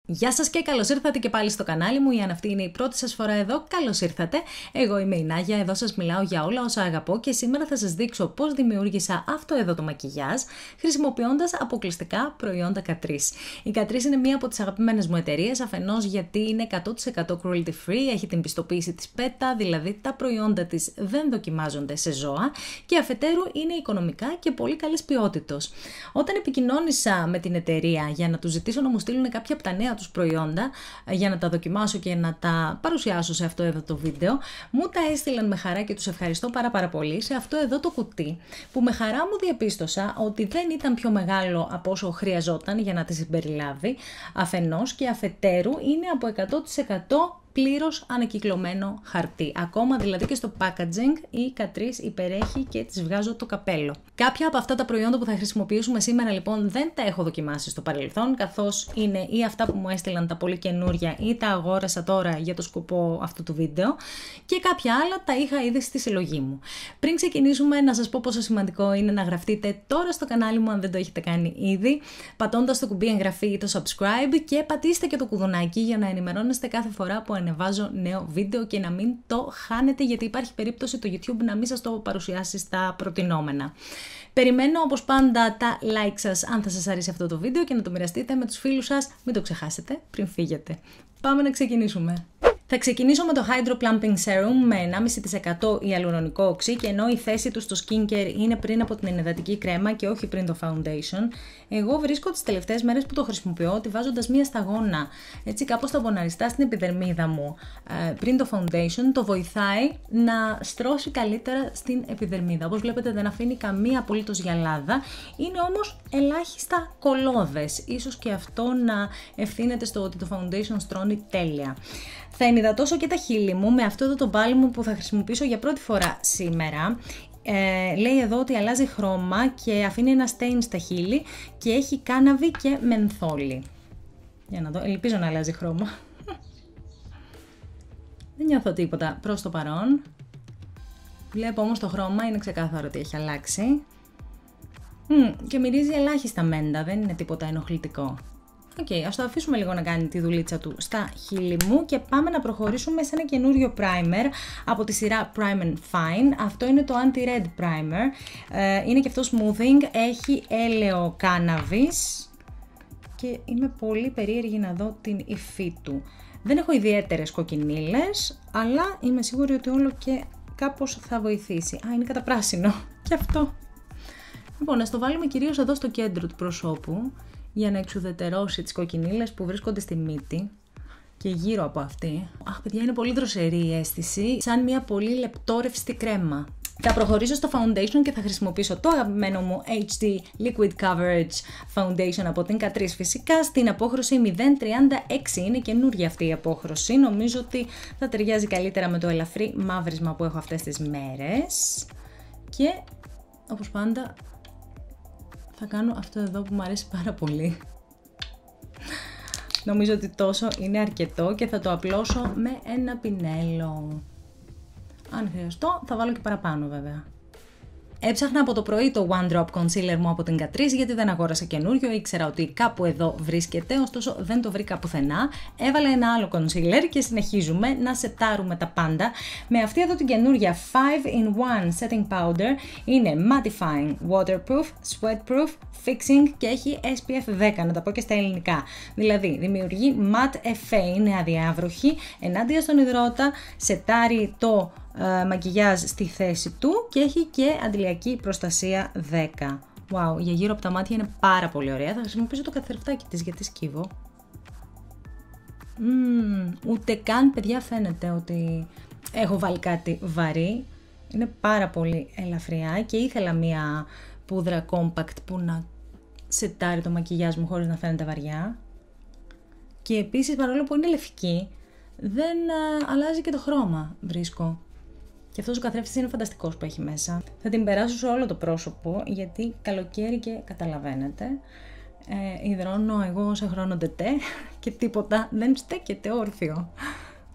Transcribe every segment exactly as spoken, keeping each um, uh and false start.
Γεια σας και καλώς ήρθατε και πάλι στο κανάλι μου, ή αν αυτή είναι η πρώτη σας φορά εδώ, καλώς ήρθατε. Εγώ είμαι η Νάγια, εδώ σας μιλάω για όλα όσα αγαπώ και σήμερα θα σας δείξω πώς δημιούργησα αυτό εδώ το μακιγιάζ χρησιμοποιώντας αποκλειστικά προϊόντα Catrice. Η Catrice είναι μία από τις αγαπημένες μου εταιρείες, αφενός γιατί είναι εκατό τοις εκατό cruelty free, έχει την πιστοποίηση της πέτα, δηλαδή τα προϊόντα της δεν δοκιμάζονται σε ζώα, και αφετέρου είναι οικονομικά και πολύ καλής ποιότητος. Όταν επικοινώνησα με την εταιρεία για να τους ζητήσω να μου στείλουν κάποια από τα νέα τους προϊόντα για να τα δοκιμάσω και να τα παρουσιάσω σε αυτό εδώ το βίντεο, μου τα έστειλαν με χαρά και τους ευχαριστώ πάρα πάρα πολύ σε αυτό εδώ το κουτί, που με χαρά μου διαπίστωσα ότι δεν ήταν πιο μεγάλο από όσο χρειαζόταν για να τη συμπεριλάβει, αφενός, και αφετέρου είναι από εκατό τοις εκατό πλήρως ανακυκλωμένο χαρτί. Ακόμα δηλαδή και στο packaging η Catrice υπερέχει και της βγάζω το καπέλο. Κάποια από αυτά τα προϊόντα που θα χρησιμοποιήσουμε σήμερα λοιπόν δεν τα έχω δοκιμάσει στο παρελθόν, καθώς είναι ή αυτά που μου έστειλαν τα πολύ καινούρια ή τα αγόρασα τώρα για το σκοπό αυτού του βίντεο, και κάποια άλλα τα είχα ήδη στη συλλογή μου. Πριν ξεκινήσουμε, να σας πω πόσο σημαντικό είναι να γραφτείτε τώρα στο κανάλι μου αν δεν το έχετε κάνει ήδη, πατώντας το κουμπί εγγραφή ή το subscribe, και πατήστε και το κουδουνάκι για να ενημερώνεστε κάθε φορά που ανεβάζω νέο βίντεο και να μην το χάνετε, γιατί υπάρχει περίπτωση το YouTube να μην σας το παρουσιάσει στα προτινόμενα. Περιμένω όπως πάντα τα like σας αν θα σας αρέσει αυτό το βίντεο και να το μοιραστείτε με τους φίλους σας, μην το ξεχάσετε πριν φύγετε. Πάμε να ξεκινήσουμε. Θα ξεκινήσω με το Hydro Plumping Serum με ενάμιση τοις εκατό ιαλουρονικό οξύ, και ενώ η θέση του στο skincare είναι πριν από την ενυδατική κρέμα και όχι πριν το foundation, εγώ βρίσκω τις τελευταίες μέρες που το χρησιμοποιώ ότι βάζοντας μία σταγόνα έτσι κάπως ταμποναριστά στην επιδερμίδα μου πριν το foundation, το βοηθάει να στρώσει καλύτερα στην επιδερμίδα. Όπως βλέπετε δεν αφήνει καμία απολύτως γυαλάδα, είναι όμως ελάχιστα κολλώδες. Ίσως και αυτό να ευθύνεται στο ότι το foundation στρώνει τέλεια. Θα ενυδατώσω και τα χείλη μου με αυτό εδώ το balm που θα χρησιμοποιήσω για πρώτη φορά σήμερα. Ε, λέει εδώ ότι αλλάζει χρώμα και αφήνει ένα stain στα χείλη και έχει κάναβη και μενθόλι. Για να δω, ελπίζω να αλλάζει χρώμα. Δεν νιώθω τίποτα προς το παρόν. Βλέπω όμως το χρώμα, είναι ξεκάθαρο ότι έχει αλλάξει. Mm, και μυρίζει ελάχιστα μέντα, δεν είναι τίποτα ενοχλητικό. Οκ, okay, ας το αφήσουμε λίγο να κάνει τη δουλίτσα του στα χείλη μου και πάμε να προχωρήσουμε σε ένα καινούριο primer από τη σειρά Prime and Fine. Αυτό είναι το Anti-Red Primer. Ε, είναι και αυτό smoothing, έχει έλαιο κάναβης και είμαι πολύ περίεργη να δω την υφή του. Δεν έχω ιδιαίτερες κοκκινίλες, αλλά είμαι σίγουρη ότι όλο και κάπως θα βοηθήσει. Α, είναι κατά πράσινο και αυτό. Λοιπόν, να το βάλουμε κυρίως εδώ στο κέντρο του προσώπου, για να εξουδετερώσει τις κοκκινίλες που βρίσκονται στη μύτη και γύρω από αυτή. Αχ, παιδιά, είναι πολύ δροσερή η αίσθηση, σαν μια πολύ λεπτόρευστη κρέμα. Θα προχωρήσω στο foundation και θα χρησιμοποιήσω το αγαπημένο μου έιτς ντι Liquid Coverage Foundation από την Catrice, φυσικά στην απόχρωση μηδέν τριάντα έξι. Είναι καινούργια αυτή η απόχρωση, νομίζω ότι θα ταιριάζει καλύτερα με το ελαφρύ μαύρισμα που έχω αυτές τις μέρες. Και όπως πάντα θα κάνω αυτό εδώ που μου αρέσει πάρα πολύ. Νομίζω ότι τόσο είναι αρκετό και θα το απλώσω με ένα πινέλο. Αν χρειαστώ θα βάλω και παραπάνω βέβαια. Έψαχνα από το πρωί το One Drop Concealer μου από την Catrice, γιατί δεν αγόρασα καινούριο, ήξερα ότι κάπου εδώ βρίσκεται, ωστόσο δεν το βρήκα πουθενά. Έβαλα ένα άλλο concealer και συνεχίζουμε να σετάρουμε τα πάντα με αυτή εδώ την καινούρια five in one Setting Powder. Είναι mattifying, waterproof, sweatproof, fixing και έχει ες πι εφ δέκα, να τα πω και στα ελληνικά. Δηλαδή δημιουργεί matte effet, είναι αδιάβροχη ενάντια στον υδρότα, σετάρει το Uh, μακιγιάζ στη θέση του και έχει και αντιλιακή προστασία δέκα. Wow, για γύρω από τα μάτια είναι πάρα πολύ ωραία. Θα χρησιμοποιήσω το καθρεφτάκι της γιατί σκύβω. Mm, ούτε καν, παιδιά, φαίνεται ότι έχω βάλει κάτι βαρύ. Είναι πάρα πολύ ελαφριά και ήθελα μία πούδρα compact που να σετάρει το μακιγιάζ μου χωρίς να φαίνεται βαριά. Και επίσης, παρόλο που είναι λευκή, δεν uh, αλλάζει και το χρώμα, βρίσκω. Και αυτός ο καθρέφτης είναι φανταστικός που έχει μέσα. Θα την περάσω σε όλο το πρόσωπο, γιατί καλοκαίρι και καταλαβαίνετε. Ε, υδρώνω εγώ σε χρόνο τετέ και τίποτα δεν στέκεται όρθιο.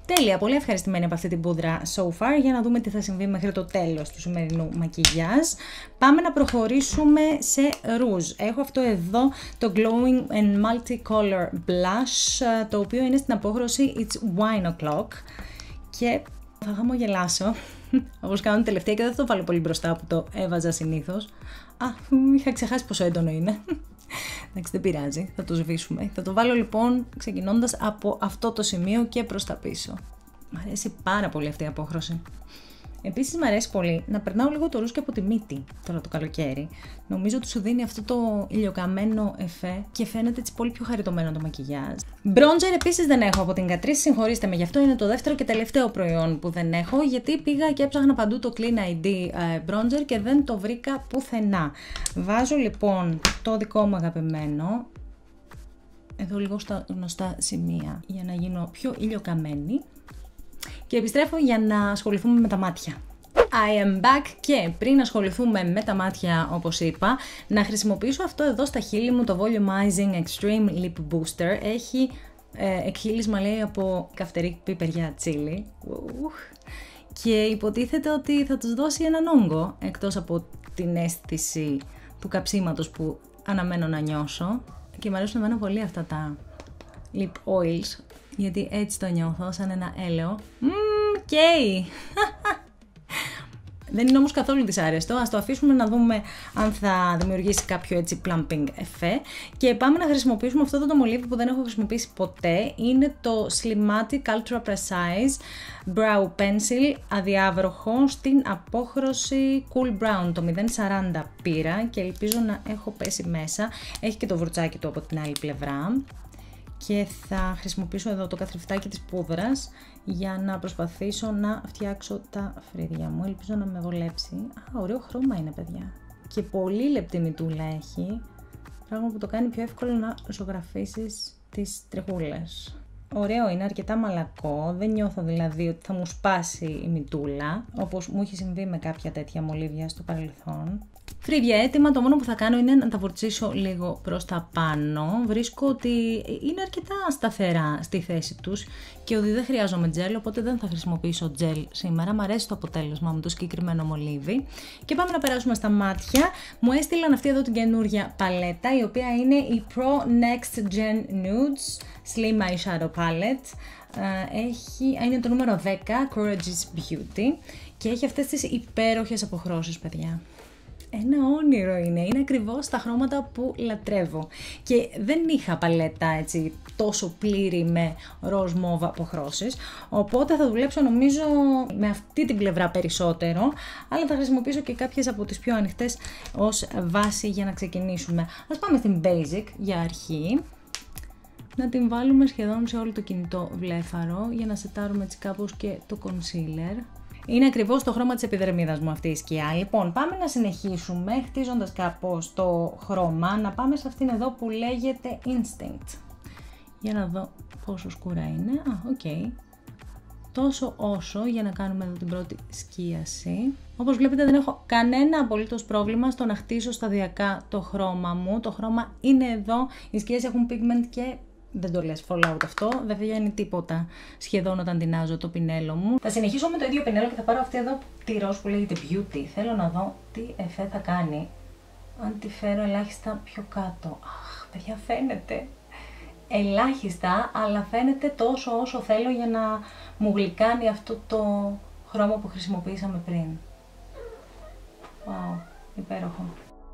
Τέλεια, πολύ ευχαριστημένη από αυτή την πούδρα so far. Για να δούμε τι θα συμβεί μέχρι το τέλος του σημερινού μακιγιάζ. Πάμε να προχωρήσουμε σε ρούζ. Έχω αυτό εδώ το Glowing and Multicolor Blush, το οποίο είναι στην απόχρωση It's Wine O'Clock και θα χαμογελάσω όπως κάνω τελευταία και δεν θα το βάλω πολύ μπροστά που το έβαζα συνήθως. Α, είχα ξεχάσει πόσο έντονο είναι. Εντάξει, δεν πειράζει, θα το σβήσουμε. Θα το βάλω λοιπόν ξεκινώντας από αυτό το σημείο και προς τα πίσω. Μ' αρέσει πάρα πολύ αυτή η απόχρωση. Επίσης μ' αρέσει πολύ να περνάω λίγο το ρούζ και από τη μύτη τώρα το καλοκαίρι. Νομίζω ότι σου δίνει αυτό το ηλιοκαμμένο εφέ και φαίνεται έτσι πολύ πιο χαριτωμένο το μακιγιάζ. Μπρόντζερ επίσης δεν έχω από την Catrice, συγχωρήστε με γι' αυτό, είναι το δεύτερο και τελευταίο προϊόν που δεν έχω, γιατί πήγα και έψαχνα παντού το Clean άι ντι μπρόντζερ και δεν το βρήκα πουθενά. Βάζω λοιπόν το δικό μου αγαπημένο εδώ λίγο στα γνωστά σημεία για να γίνω πιο ηλιοκαμένη. Και επιστρέφω για να ασχοληθούμε με τα μάτια. I am back και πριν ασχοληθούμε με τα μάτια όπως είπα, να χρησιμοποιήσω αυτό εδώ στα χείλη μου, το Volumizing Extreme Lip Booster. Έχει ε, εκχύλισμα λέει από καυτερή πιπεριά τσίλι και υποτίθεται ότι θα τους δώσει έναν όγκο εκτός από την αίσθηση του καψίματος που αναμένω να νιώσω και μου αρέσουν εμένα πολύ αυτά τα lip oils. Γιατί έτσι το νιώθω, σαν ένα έλαιο. Μμμ, καίει! Δεν είναι όμως καθόλου δυσάρεστο. Ας το αφήσουμε να δούμε αν θα δημιουργήσει κάποιο έτσι plumping εφέ. Και πάμε να χρησιμοποιήσουμε αυτό το μολύβι που δεν έχω χρησιμοποιήσει ποτέ. Είναι το Slimatic Ultra Precise Brow Pencil, αδιάβροχο, στην απόχρωση Cool Brown. Το μηδέν σαράντα πήρα και ελπίζω να έχω πέσει μέσα. Έχει και το βρουτσάκι του από την άλλη πλευρά. Και θα χρησιμοποιήσω εδώ το καθρεφτάκι της πούδρας για να προσπαθήσω να φτιάξω τα φρύδια μου. Ελπίζω να με βολέψει. Α, ωραίο χρώμα είναι παιδιά. Και πολύ λεπτή μυτούλα έχει. Πράγμα που το κάνει πιο εύκολο να ζωγραφίσεις τις τριχούλες. Ωραίο είναι, αρκετά μαλακό. Δεν νιώθω δηλαδή ότι θα μου σπάσει η μυτούλα, όπως μου έχει συμβεί με κάποια τέτοια μολύβια στο παρελθόν. Φρύδια έτοιμα, το μόνο που θα κάνω είναι να τα βουρτσίσω λίγο προς τα πάνω. Βρίσκω ότι είναι αρκετά σταθερά στη θέση τους και ότι δεν χρειάζομαι τζέλ, οπότε δεν θα χρησιμοποιήσω τζέλ σήμερα. Μ' αρέσει το αποτέλεσμα με το συγκεκριμένο μολύβι. Και πάμε να περάσουμε στα μάτια. Μου έστειλαν αυτή εδώ την καινούρια παλέτα, η οποία είναι η Pro Next Gen Nudes Slim Eyeshadow Palette. Έχει, είναι το νούμερο δέκα, Courageous Beauty, και έχει αυτές τις υπέροχες αποχρώσεις παιδιά. Ένα όνειρο είναι, είναι ακριβώς τα χρώματα που λατρεύω και δεν είχα παλέτα έτσι τόσο πλήρη με ροζ μόβ αποχρώσεις, οπότε θα δουλέψω νομίζω με αυτή την πλευρά περισσότερο, αλλά θα χρησιμοποιήσω και κάποιες από τις πιο ανοιχτές ως βάση για να ξεκινήσουμε. Ας πάμε στην Basic για αρχή. Να την βάλουμε σχεδόν σε όλο το κινητό βλέφαρο για να σετάρουμε έτσι κάπως και το concealer. Είναι ακριβώς το χρώμα της επιδερμίδας μου αυτή η σκιά. Λοιπόν, πάμε να συνεχίσουμε χτίζοντας κάπως το χρώμα. Να πάμε σε αυτήν εδώ που λέγεται Instinct. Για να δω πόσο σκούρα είναι. Α, οκ. Okay. Τόσο όσο για να κάνουμε εδώ την πρώτη σκίαση. Όπως βλέπετε δεν έχω κανένα απολύτως πρόβλημα στο να χτίσω σταδιακά το χρώμα μου. Το χρώμα είναι εδώ, οι σκιές έχουν pigment και δεν το λες fallout αυτό, δεν βγαίνει τίποτα σχεδόν όταν τεινάζω το πινέλο μου. Θα συνεχίσω με το ίδιο πινέλο και θα πάρω αυτή εδώ τη ροζ που λέγεται Beauty. Θέλω να δω τι εφέ θα κάνει αν τη φέρω ελάχιστα πιο κάτω. Αχ, παιδιά, φαίνεται ελάχιστα, αλλά φαίνεται τόσο όσο θέλω για να μου γλυκάνει αυτό το χρώμα που χρησιμοποιήσαμε πριν. Wow, υπέροχο.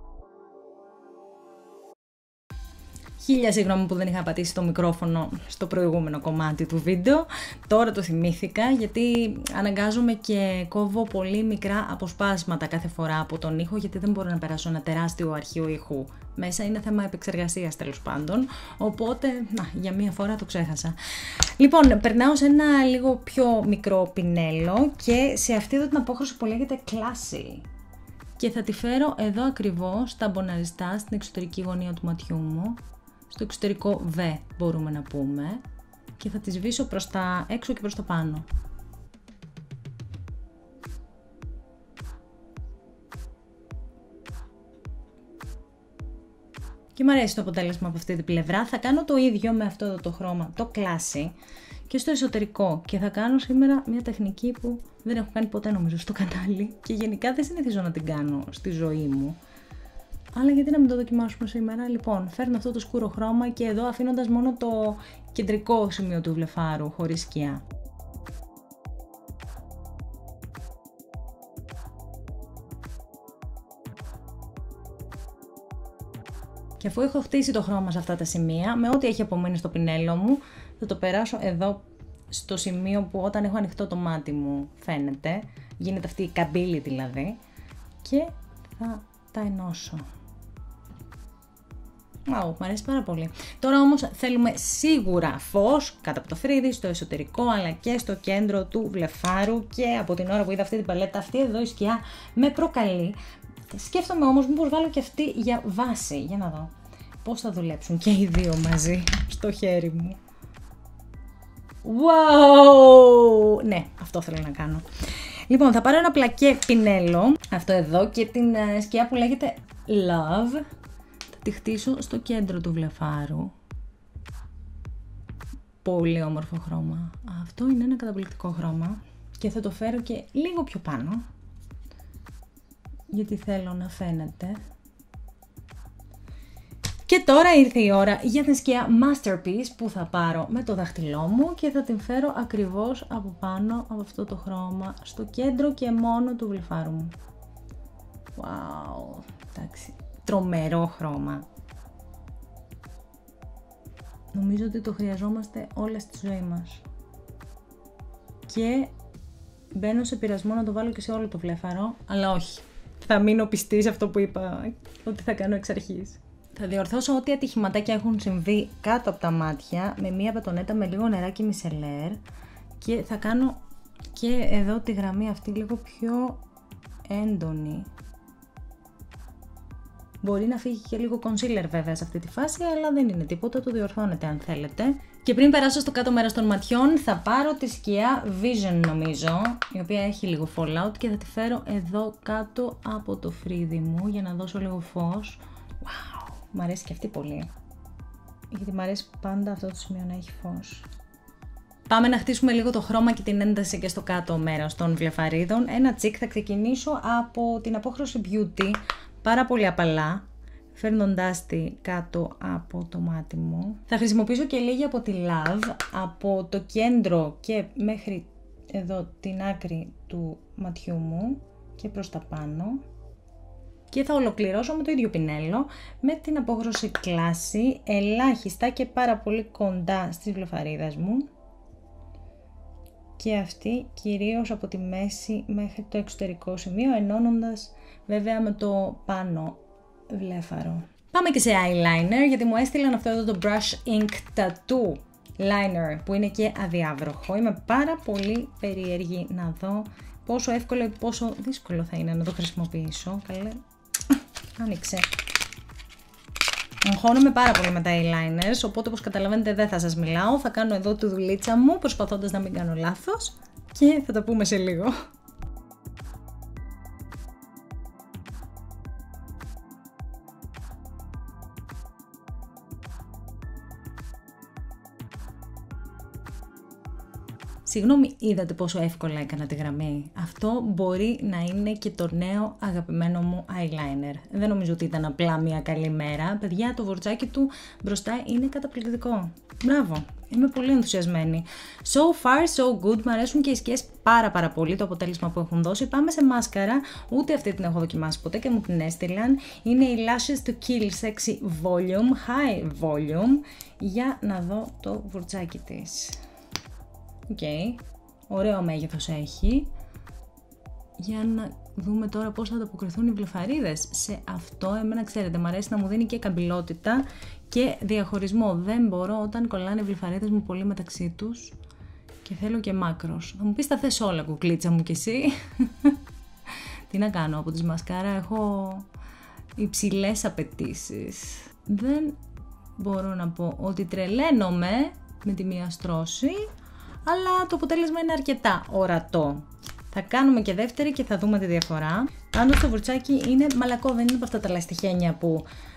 Χίλια συγγνώμη που δεν είχα πατήσει το μικρόφωνο στο προηγούμενο κομμάτι του βίντεο. Τώρα το θυμήθηκα γιατί αναγκάζομαι και κόβω πολύ μικρά αποσπάσματα κάθε φορά από τον ήχο, γιατί δεν μπορώ να περάσω ένα τεράστιο αρχείο ήχου μέσα. Είναι θέμα επεξεργασίας τέλος πάντων. Οπότε, να, για μία φορά το ξέχασα. Λοιπόν, περνάω σε ένα λίγο πιο μικρό πινέλο και σε αυτή εδώ την απόχρωση που λέγεται Classy. Και θα τη φέρω εδώ ακριβώς στα μποναριστά, στην εξωτερική γωνία του ματιού μου. Στο εξωτερικό β μπορούμε να πούμε, και θα τη σβήσω προς τα έξω και προς τα πάνω. Και μου αρέσει το αποτέλεσμα από αυτή την πλευρά. Θα κάνω το ίδιο με αυτό το χρώμα, το Classy, και στο εσωτερικό. Και θα κάνω σήμερα μια τεχνική που δεν έχω κάνει ποτέ νομίζω στο κανάλι και γενικά δεν συνηθίζω να την κάνω στη ζωή μου. Αλλά γιατί να μην το δοκιμάσουμε σήμερα. Λοιπόν, φέρνω αυτό το σκούρο χρώμα και εδώ αφήνοντας μόνο το κεντρικό σημείο του βλεφάρου χωρίς σκιά. Και αφού έχω χτίσει το χρώμα σε αυτά τα σημεία, με ό,τι έχει απομείνει στο πινέλο μου, θα το περάσω εδώ στο σημείο που όταν έχω ανοιχτό το μάτι μου φαίνεται, γίνεται αυτή η καμπύλη δηλαδή, και θα τα ενώσω. Wow, μου αρέσει πάρα πολύ. Τώρα όμως θέλουμε σίγουρα φως κάτω από το φρύδι, στο εσωτερικό αλλά και στο κέντρο του βλεφάρου, και από την ώρα που είδα αυτή την παλέτα, αυτή εδώ η σκιά με προκαλεί. Σκέφτομαι όμως μήπως βάλω και αυτή για βάση, για να δω πώς θα δουλέψουν και οι δύο μαζί στο χέρι μου. Wow! Ναι, αυτό θέλω να κάνω. Λοιπόν, θα πάρω ένα πλακέ πινέλο, αυτό εδώ, και την σκιά που λέγεται Love. Θα τη χτίσω στο κέντρο του βλεφάρου. Πολύ όμορφο χρώμα. Αυτό είναι ένα καταπληκτικό χρώμα. Και θα το φέρω και λίγο πιο πάνω, γιατί θέλω να φαίνεται. Και τώρα ήρθε η ώρα για την σκιά Masterpiece που θα πάρω με το δάχτυλό μου και θα την φέρω ακριβώς από πάνω από αυτό το χρώμα, στο κέντρο και μόνο του βλεφάρου μου. Wow, εντάξει, τρομερό χρώμα. Νομίζω ότι το χρειαζόμαστε όλα στη ζωή μας. Και μπαίνω σε πειρασμό να το βάλω και σε όλο το βλέφαρο, αλλά όχι. Θα μείνω πιστή σε αυτό που είπα ότι θα κάνω εξ αρχής. Θα διορθώσω ό,τι ατυχηματάκια έχουν συμβεί κάτω από τα μάτια με μία μπατονέτα με λίγο νεράκι μισελέρ, και θα κάνω και εδώ τη γραμμή αυτή λίγο πιο έντονη. Μπορεί να φύγει και λίγο concealer βέβαια σε αυτή τη φάση, αλλά δεν είναι τίποτα, το διορθώνετε αν θέλετε. Και πριν περάσω στο κάτω μέρος των ματιών, θα πάρω τη σκιά Vision νομίζω, η οποία έχει λίγο fallout, και θα τη φέρω εδώ κάτω από το φρύδι μου για να δώσω λίγο φως. Wow, μου αρέσει και αυτή πολύ, γιατί μου αρέσει πάντα αυτό το σημείο να έχει φως. Πάμε να χτίσουμε λίγο το χρώμα και την ένταση και στο κάτω μέρος των βλεφαρίδων. Ένα τσικ, θα ξεκινήσω από την απόχρωση Beauty, πάρα πολύ απαλά, φέρνοντάς τη κάτω από το μάτι μου. Θα χρησιμοποιήσω και λίγη από τη Love, από το κέντρο και μέχρι εδώ την άκρη του ματιού μου και προς τα πάνω. Και θα ολοκληρώσω με το ίδιο πινέλο, με την απόχρωση Classy, ελάχιστα και πάρα πολύ κοντά στις βλεφαρίδες μου. Και αυτή κυρίως από τη μέση μέχρι το εξωτερικό σημείο, ενώνοντας βέβαια με το πάνω βλέφαρο. Πάμε και σε eyeliner, γιατί μου έστειλαν αυτό εδώ το Brush Ink Tattoo Liner που είναι και αδιάβροχο. Είμαι πάρα πολύ περίεργη να δω πόσο εύκολο ή πόσο δύσκολο θα είναι να το χρησιμοποιήσω. Καλέ, άνοιξε. Αγχώνομαι πάρα πολύ με τα eyeliners, οπότε όπως καταλαβαίνετε δεν θα σας μιλάω. Θα κάνω εδώ τη δουλίτσα μου προσπαθώντας να μην κάνω λάθος και θα τα πούμε σε λίγο. Συγγνώμη, είδατε πόσο εύκολα έκανα τη γραμμή. Αυτό μπορεί να είναι και το νέο αγαπημένο μου eyeliner. Δεν νομίζω ότι ήταν απλά μια καλή μέρα. Παιδιά, το βουρτσάκι του μπροστά είναι καταπληκτικό. Μπράβο, είμαι πολύ ενθουσιασμένη. So far, so good. Μου αρέσουν και οι σκιές πάρα πάρα πολύ, το αποτέλεσμα που έχουν δώσει. Πάμε σε μάσκαρα. Ούτε αυτή την έχω δοκιμάσει ποτέ και μου την έστειλαν. Είναι η Lashes to Kill Sexy Volume, High Volume. Για να δω το βουρτσάκι της. Οκ, okay. Ωραίο μέγεθος έχει. Για να δούμε τώρα πώς θα ανταποκριθούν οι βλεφαρίδες σε αυτό. Εμένα ξέρετε, μου αρέσει να μου δίνει και καμπυλότητα και διαχωρισμό. Δεν μπορώ όταν κολλάνε οι βλεφαρίδες μου πολύ μεταξύ τους και θέλω και μάκρος. Θα μου πεις τα θες όλα, κουκλίτσα μου, κι εσύ. Τι να κάνω, από τις μασκάρα έχω υψηλές απαιτήσεις. Δεν μπορώ να πω ότι τρελαίνομαι με τη μία στρώση, αλλά το αποτέλεσμα είναι αρκετά ορατό. Θα κάνουμε και δεύτερη και θα δούμε τη διαφορά. Πάντως το βουρτσάκι είναι μαλακό, δεν είναι από αυτά τα λαστιχένια που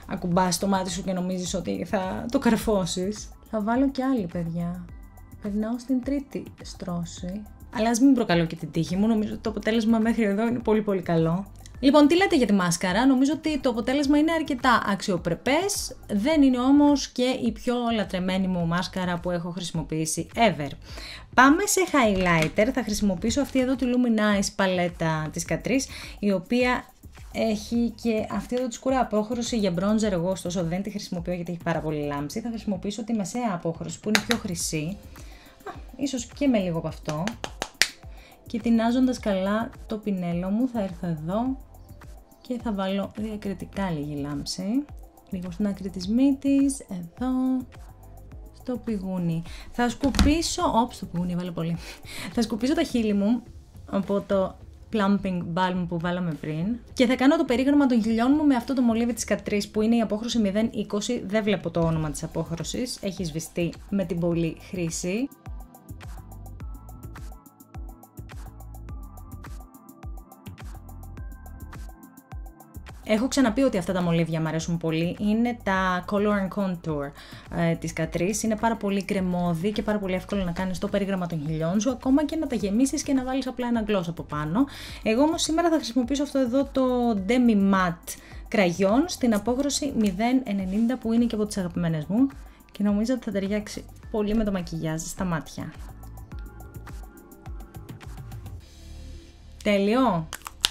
ακουμπάς το μάτι σου και νομίζεις ότι θα το καρφώσεις. Θα βάλω και άλλη, παιδιά. Περνάω στην τρίτη στρώση. Αλλά ας μην προκαλώ και την τύχη μου, νομίζω ότι το αποτέλεσμα μέχρι εδώ είναι πολύ πολύ καλό. Λοιπόν, τι λέτε για τη μάσκαρα? Νομίζω ότι το αποτέλεσμα είναι αρκετά αξιοπρεπές, δεν είναι όμως και η πιο λατρεμένη μου μάσκαρα που έχω χρησιμοποιήσει ever. Πάμε σε highlighter, θα χρησιμοποιήσω αυτή εδώ τη Luminize παλέτα της Catrice, η οποία έχει και αυτή εδώ τη σκούρα απόχρωση για bronzer, εγώ ωστόσο δεν τη χρησιμοποιώ γιατί έχει πάρα πολύ λάμψη. Θα χρησιμοποιήσω τη μεσαία απόχρωση που είναι πιο χρυσή, Α, ίσως και με λίγο από αυτό. Και τεινάζοντας καλά το πινέλο μου θα έρθω εδώ και θα βάλω διακριτικά λίγη λάμψη, λίγο στην άκρη της μύτης, εδώ, στο πηγούνι. Θα σκουπίσω, όπ, στο πηγούνι βάλω πολύ. Θα σκουπίσω τα χείλη μου από το Plumping Balm που βάλαμε πριν και θα κάνω το περίγραμμα των χιλιών μου με αυτό το μολύβι της Catrice που είναι η απόχρωση μηδέν είκοσι, δεν βλέπω το όνομα της απόχρωσης, έχει σβηστεί με την πολύ χρήση. Έχω ξαναπεί ότι αυτά τα μολύβια μου αρέσουν πολύ, είναι τα Color and Contour ε, της Catrice, είναι πάρα πολύ κρεμώδη και πάρα πολύ εύκολο να κάνεις το περίγραμμα των χιλιών σου, ακόμα και να τα γεμίσεις και να βάλεις απλά ένα gloss από πάνω. Εγώ όμως σήμερα θα χρησιμοποιήσω αυτό εδώ το Demi Matte κραγιόν στην απόχρωση μηδέν ενενήντα που είναι και από τις αγαπημένες μου και νομίζω ότι θα ταιριάξει πολύ με το μακιγιάζ στα μάτια. Τέλειο!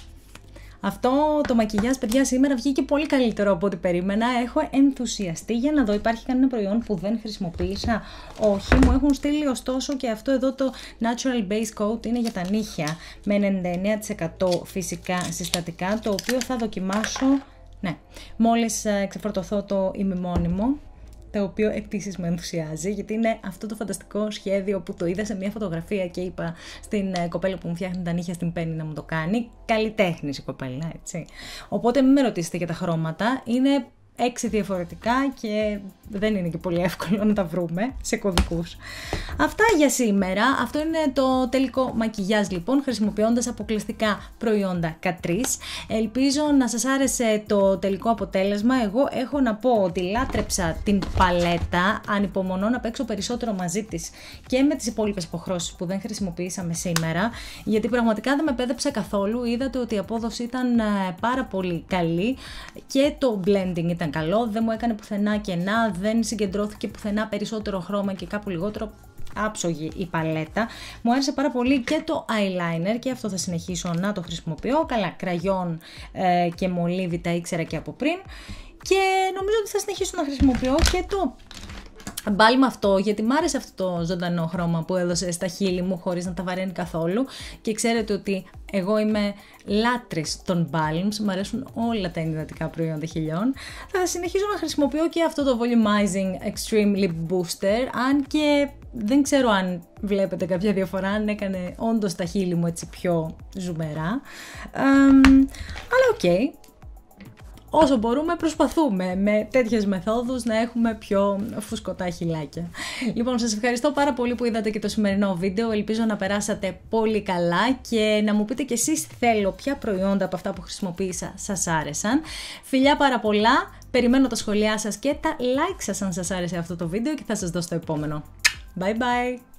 Αυτό το μακιγιάζ, παιδιά, σήμερα βγήκε πολύ καλύτερο από ό,τι περίμενα. Έχω ενθουσιαστεί για να δω, υπάρχει κανένα προϊόν που δεν χρησιμοποίησα? Όχι, μου έχουν στείλει ωστόσο και αυτό εδώ το Natural Base Coat, είναι για τα νύχια με ενενήντα εννέα τοις εκατό φυσικά συστατικά, το οποίο θα δοκιμάσω, ναι, μόλις ξεφορτωθώ το ημιμόνιμο, το οποίο επίσης με ενθουσιάζει, γιατί είναι αυτό το φανταστικό σχέδιο που το είδα σε μια φωτογραφία και είπα στην κοπέλα που μου φτιάχνει τα νύχια στην Penny να μου το κάνει. Καλλιτέχνης η κοπέλα, έτσι. Οπότε μην με ρωτήσετε για τα χρώματα, είναι έξι διαφορετικά και δεν είναι και πολύ εύκολο να τα βρούμε σε κωδικούς. Αυτά για σήμερα. Αυτό είναι το τελικό μακιγιάζ λοιπόν, χρησιμοποιώντας αποκλειστικά προϊόντα Catrice. Ελπίζω να σας άρεσε το τελικό αποτέλεσμα. Εγώ έχω να πω ότι λάτρεψα την παλέτα, ανυπομονώ να παίξω περισσότερο μαζί της και με τις υπόλοιπες υποχρώσεις που δεν χρησιμοποιήσαμε σήμερα, γιατί πραγματικά δεν με πέδεψε καθόλου. Είδατε ότι η απόδοση ήταν πάρα πολύ καλή και το blending ήταν καλό, δεν μου έκανε πουθενά κενά, δεν συγκεντρώθηκε πουθενά περισσότερο χρώμα και κάπου λιγότερο. Άψογη η παλέτα. Μου άρεσε πάρα πολύ και το eyeliner και αυτό θα συνεχίσω να το χρησιμοποιώ. Καλά, κραγιόν ε, και μολύβι τα ήξερα και από πριν και νομίζω ότι θα συνεχίσω να χρησιμοποιώ και το μπάλμα αυτό, γιατί μ' άρεσε αυτό το ζωντανό χρώμα που έδωσε στα χείλη μου χωρίς να τα βαραίνει καθόλου και ξέρετε ότι εγώ είμαι λάτρης των balms, μου αρέσουν όλα τα ενυδατικά προϊόντα χιλιών. Θα συνεχίσω να χρησιμοποιώ και αυτό το Volumizing Extreme Lip Booster, αν και δεν ξέρω αν βλέπετε κάποια διαφορά, αν έκανε όντως τα χείλη μου έτσι πιο ζουμερά, um, αλλά οκ. Okay. Όσο μπορούμε προσπαθούμε με τέτοιες μεθόδους να έχουμε πιο φουσκωτά χειλάκια. Λοιπόν, σας ευχαριστώ πάρα πολύ που είδατε και το σημερινό βίντεο. Ελπίζω να περάσατε πολύ καλά και να μου πείτε κι εσείς θέλω ποια προϊόντα από αυτά που χρησιμοποίησα σας άρεσαν. Φιλιά πάρα πολλά, περιμένω τα σχόλιά σας και τα like σας αν σας άρεσε αυτό το βίντεο και θα σας δω στο επόμενο. Bye bye!